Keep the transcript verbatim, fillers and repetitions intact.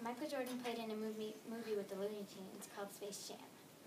Michael Jordan played in a movie movie with the Looney Tunes called Space Jam.